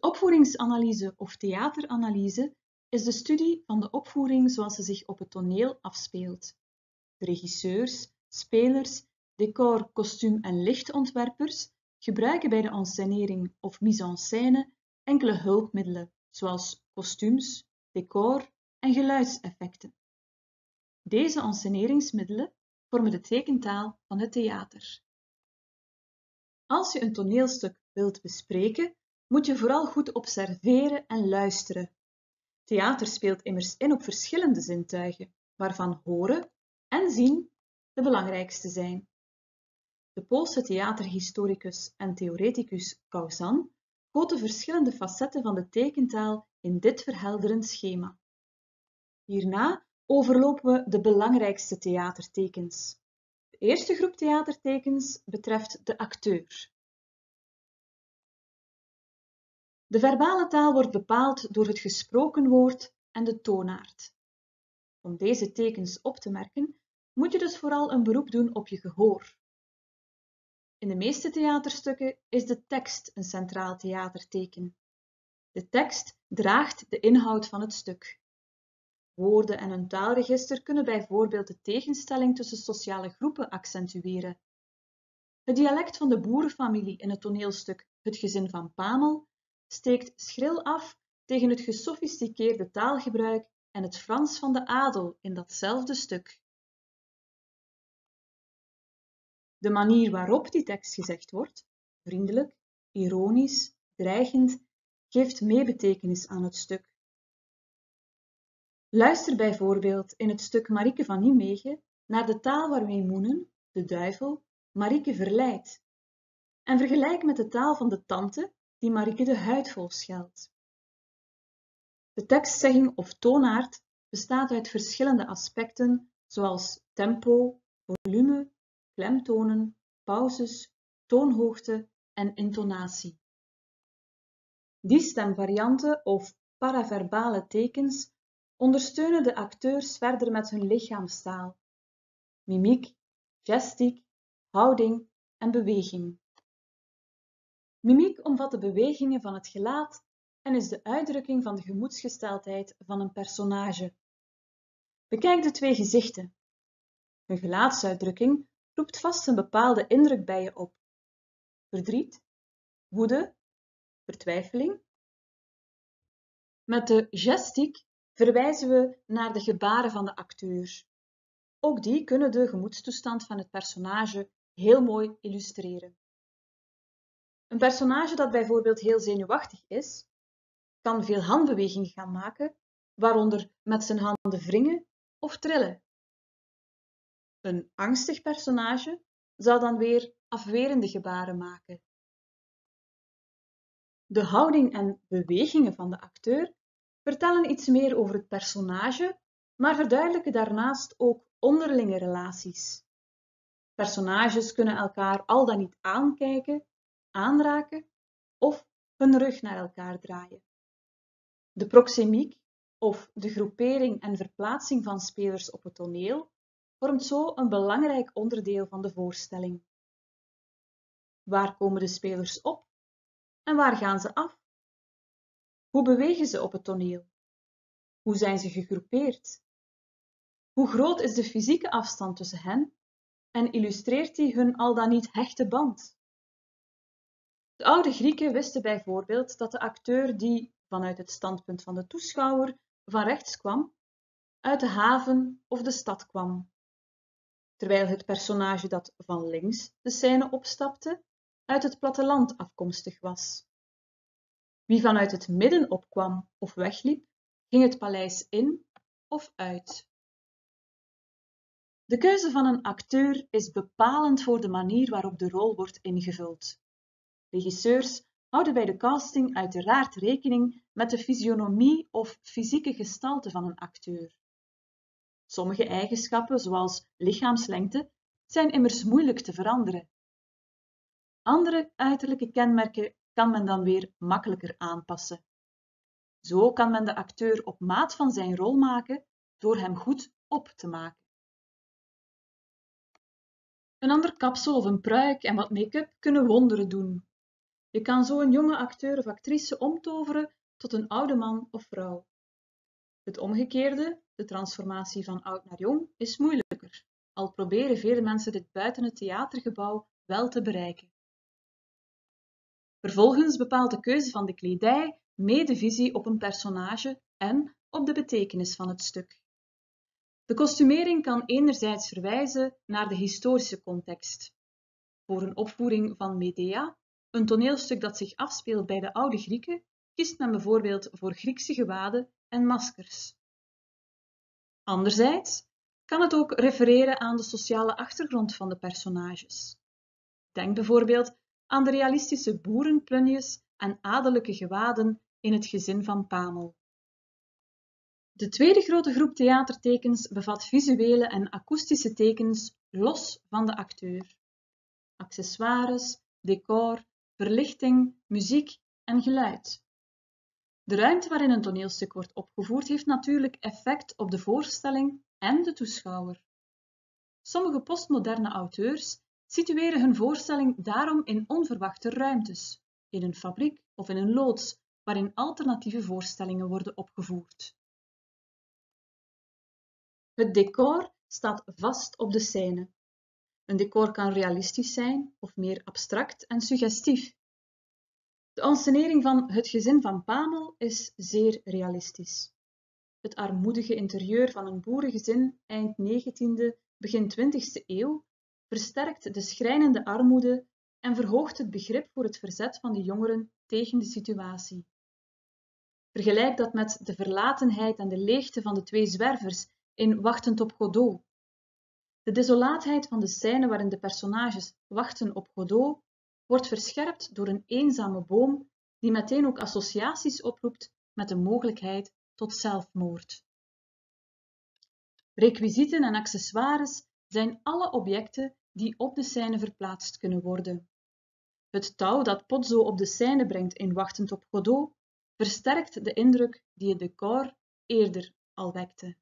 Opvoeringsanalyse of theateranalyse is de studie van de opvoering zoals ze zich op het toneel afspeelt. De regisseurs, spelers, decor-, kostuum- en lichtontwerpers gebruiken bij de enscenering of mise-en-scène enkele hulpmiddelen, zoals kostuums, decor en geluidseffecten. Deze ensceneringsmiddelen vormen de tekentaal van het theater. Als je een toneelstuk wilt bespreken, moet je vooral goed observeren en luisteren. Theater speelt immers in op verschillende zintuigen, waarvan horen en zien de belangrijkste zijn. De Poolse theaterhistoricus en theoreticus Kawsan goot de verschillende facetten van de tekentaal in dit verhelderend schema. Hierna overlopen we de belangrijkste theatertekens. De eerste groep theatertekens betreft de acteur. De verbale taal wordt bepaald door het gesproken woord en de toonaard. Om deze tekens op te merken, moet je dus vooral een beroep doen op je gehoor. In de meeste theaterstukken is de tekst een centraal theaterteken. De tekst draagt de inhoud van het stuk. Woorden en een taalregister kunnen bijvoorbeeld de tegenstelling tussen sociale groepen accentueren. Het dialect van de boerenfamilie in het toneelstuk Het gezin van Pamel steekt schril af tegen het gesofisticeerde taalgebruik en het Frans van de adel in datzelfde stuk. De manier waarop die tekst gezegd wordt, vriendelijk, ironisch, dreigend, geeft meebetekenis aan het stuk. Luister bijvoorbeeld in het stuk Marieke van Nimwegen naar de taal waarmee Moenen, de duivel, Marieke verleidt en vergelijk met de taal van de tante die Marieke de huidvol scheldt. De tekstzegging of toonaard bestaat uit verschillende aspecten zoals tempo, volume, klemtonen, pauzes, toonhoogte en intonatie. Die stemvarianten of paraverbale tekens ondersteunen de acteurs verder met hun lichaamstaal, mimiek, gestiek, houding en beweging. Mimiek omvat de bewegingen van het gelaat en is de uitdrukking van de gemoedsgesteldheid van een personage. Bekijk de twee gezichten. Hun gelaatsuitdrukking roept vast een bepaalde indruk bij je op. Verdriet, woede, vertwijfeling. Met de gestiek verwijzen we naar de gebaren van de acteur. Ook die kunnen de gemoedstoestand van het personage heel mooi illustreren. Een personage dat bijvoorbeeld heel zenuwachtig is, kan veel handbewegingen gaan maken, waaronder met zijn handen wringen of trillen. Een angstig personage zal dan weer afwerende gebaren maken. De houding en bewegingen van de acteur vertellen iets meer over het personage, maar verduidelijken daarnaast ook onderlinge relaties. Personages kunnen elkaar al dan niet aankijken, aanraken of hun rug naar elkaar draaien. De proxemiek, of de groepering en verplaatsing van spelers op het toneel, vormt zo een belangrijk onderdeel van de voorstelling. Waar komen de spelers op en waar gaan ze af? Hoe bewegen ze op het toneel? Hoe zijn ze gegroepeerd? Hoe groot is de fysieke afstand tussen hen en illustreert die hun al dan niet hechte band? De oude Grieken wisten bijvoorbeeld dat de acteur die, vanuit het standpunt van de toeschouwer, van rechts kwam, uit de haven of de stad kwam, terwijl het personage dat van links de scène opstapte, uit het platteland afkomstig was. Wie vanuit het midden opkwam of wegliep, ging het paleis in of uit. De keuze van een acteur is bepalend voor de manier waarop de rol wordt ingevuld. Regisseurs houden bij de casting uiteraard rekening met de fysionomie of fysieke gestalte van een acteur. Sommige eigenschappen, zoals lichaamslengte, zijn immers moeilijk te veranderen. Andere uiterlijke kenmerken kan men dan weer makkelijker aanpassen. Zo kan men de acteur op maat van zijn rol maken door hem goed op te maken. Een ander kapsel of een pruik en wat make-up kunnen wonderen doen. Je kan zo een jonge acteur of actrice omtoveren tot een oude man of vrouw. Het omgekeerde, de transformatie van oud naar jong, is moeilijker, al proberen vele mensen dit buiten het theatergebouw wel te bereiken. Vervolgens bepaalt de keuze van de kledij mee de visie op een personage en op de betekenis van het stuk. De kostumering kan enerzijds verwijzen naar de historische context. Voor een opvoering van Medea, een toneelstuk dat zich afspeelt bij de oude Grieken, kiest men bijvoorbeeld voor Griekse gewaden en maskers. Anderzijds kan het ook refereren aan de sociale achtergrond van de personages. Denk bijvoorbeeld aan de realistische boerenplunjes en adellijke gewaden in het gezin van Pamel. De tweede grote groep theatertekens bevat visuele en akoestische tekens los van de acteur. Accessoires, decor, verlichting, muziek en geluid. De ruimte waarin een toneelstuk wordt opgevoerd heeft natuurlijk effect op de voorstelling en de toeschouwer. Sommige postmoderne auteurs situeren hun voorstelling daarom in onverwachte ruimtes, in een fabriek of in een loods, waarin alternatieve voorstellingen worden opgevoerd. Het decor staat vast op de scène. Een decor kan realistisch zijn of meer abstract en suggestief. De enscenering van Het gezin van Pamel is zeer realistisch. Het armoedige interieur van een boerengezin eind 19e, begin 20e eeuw versterkt de schrijnende armoede en verhoogt het begrip voor het verzet van de jongeren tegen de situatie. Vergelijk dat met de verlatenheid en de leegte van de twee zwervers in Wachtend op Godot. De desolaatheid van de scène waarin de personages wachten op Godot wordt verscherpt door een eenzame boom die meteen ook associaties oproept met de mogelijkheid tot zelfmoord. Requisieten en accessoires zijn alle objecten die op de scène verplaatst kunnen worden. Het touw dat Pozzo op de scène brengt in Wachtend op Godot versterkt de indruk die het decor eerder al wekte.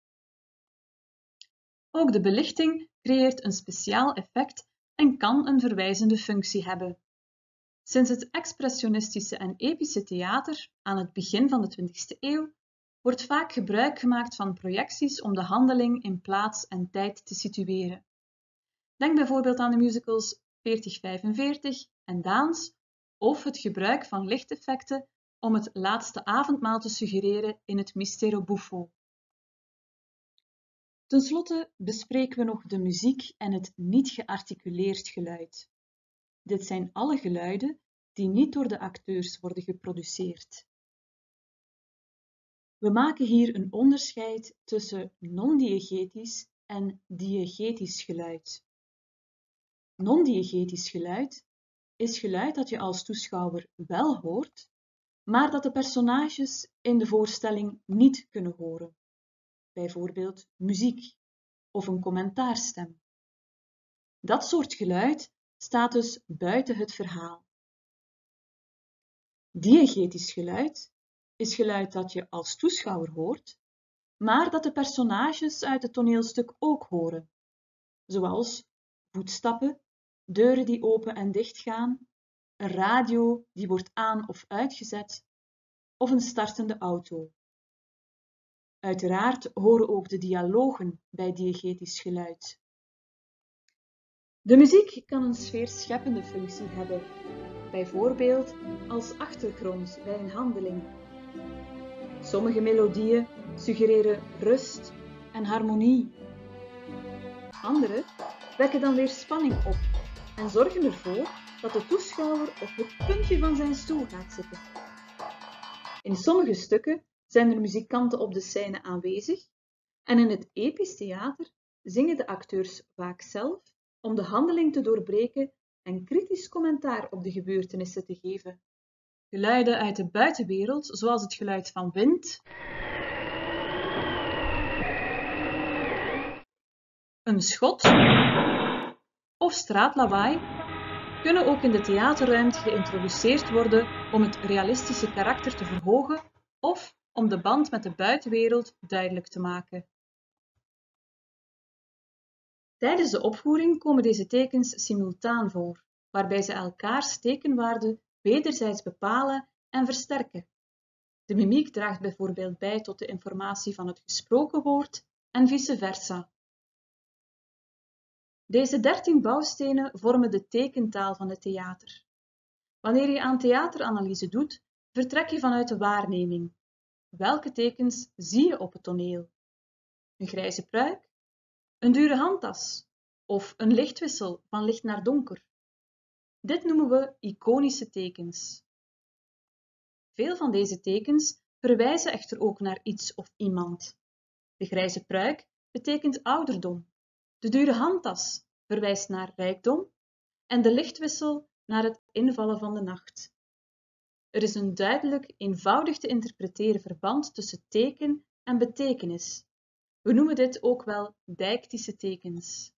Ook de belichting creëert een speciaal effect en kan een verwijzende functie hebben. Sinds het expressionistische en epische theater aan het begin van de 20e eeuw wordt vaak gebruik gemaakt van projecties om de handeling in plaats en tijd te situeren. Denk bijvoorbeeld aan de musicals 4045 en Daans of het gebruik van lichteffecten om het laatste avondmaal te suggereren in het Mistero Buffo. Ten slotte bespreken we nog de muziek en het niet gearticuleerd geluid. Dit zijn alle geluiden die niet door de acteurs worden geproduceerd. We maken hier een onderscheid tussen non-diegetisch en diegetisch geluid. Non-diegetisch geluid is geluid dat je als toeschouwer wel hoort, maar dat de personages in de voorstelling niet kunnen horen. Bijvoorbeeld muziek of een commentaarstem. Dat soort geluid staat dus buiten het verhaal. Diegetisch geluid is geluid dat je als toeschouwer hoort, maar dat de personages uit het toneelstuk ook horen, zoals voetstappen, deuren die open en dicht gaan, een radio die wordt aan- of uitgezet, of een startende auto. Uiteraard horen ook de dialogen bij diegetisch geluid. De muziek kan een sfeerscheppende functie hebben, bijvoorbeeld als achtergrond bij een handeling. Sommige melodieën suggereren rust en harmonie. Andere wekken dan weer spanning op en zorgen ervoor dat de toeschouwer op het puntje van zijn stoel gaat zitten. In sommige stukken zijn er muzikanten op de scène aanwezig en in het episch theater zingen de acteurs vaak zelf om de handeling te doorbreken en kritisch commentaar op de gebeurtenissen te geven. Geluiden uit de buitenwereld, zoals het geluid van wind, een schot of straatlawaai, kunnen ook in de theaterruimte geïntroduceerd worden om het realistische karakter te verhogen of om de band met de buitenwereld duidelijk te maken. Tijdens de opvoering komen deze tekens simultaan voor, waarbij ze elkaars tekenwaarde wederzijds bepalen en versterken. De mimiek draagt bijvoorbeeld bij tot de informatie van het gesproken woord en vice versa. Deze 13 bouwstenen vormen de tekentaal van het theater. Wanneer je aan theateranalyse doet, vertrek je vanuit de waarneming. Welke tekens zie je op het toneel? Een grijze pruik? Een dure handtas? Of een lichtwissel van licht naar donker? Dit noemen we iconische tekens. Veel van deze tekens verwijzen echter ook naar iets of iemand. De grijze pruik betekent ouderdom, de dure handtas verwijst naar rijkdom en de lichtwissel naar het invallen van de nacht. Er is een duidelijk, eenvoudig te interpreteren verband tussen teken en betekenis. We noemen dit ook wel deictische tekens.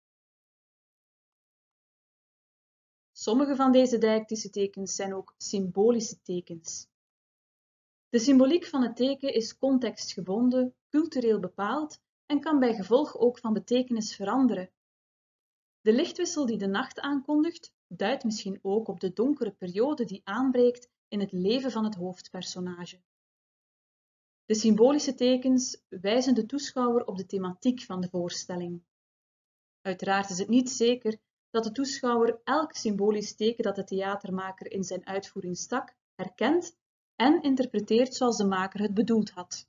Sommige van deze deictische tekens zijn ook symbolische tekens. De symboliek van het teken is contextgebonden, cultureel bepaald en kan bij gevolg ook van betekenis veranderen. De lichtwissel die de nacht aankondigt, duidt misschien ook op de donkere periode die aanbreekt in het leven van het hoofdpersonage. De symbolische tekens wijzen de toeschouwer op de thematiek van de voorstelling. Uiteraard is het niet zeker dat de toeschouwer elk symbolisch teken dat de theatermaker in zijn uitvoering stak, herkent en interpreteert zoals de maker het bedoeld had.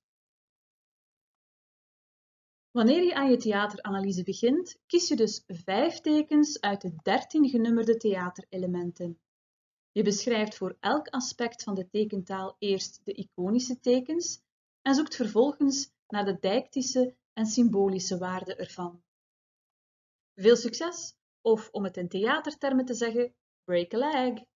Wanneer je aan je theateranalyse begint, kies je dus 5 tekens uit de 13 genummerde theaterelementen. Je beschrijft voor elk aspect van de tekentaal eerst de iconische tekens en zoekt vervolgens naar de deictische en symbolische waarde ervan. Veel succes, of om het in theatertermen te zeggen, break a leg!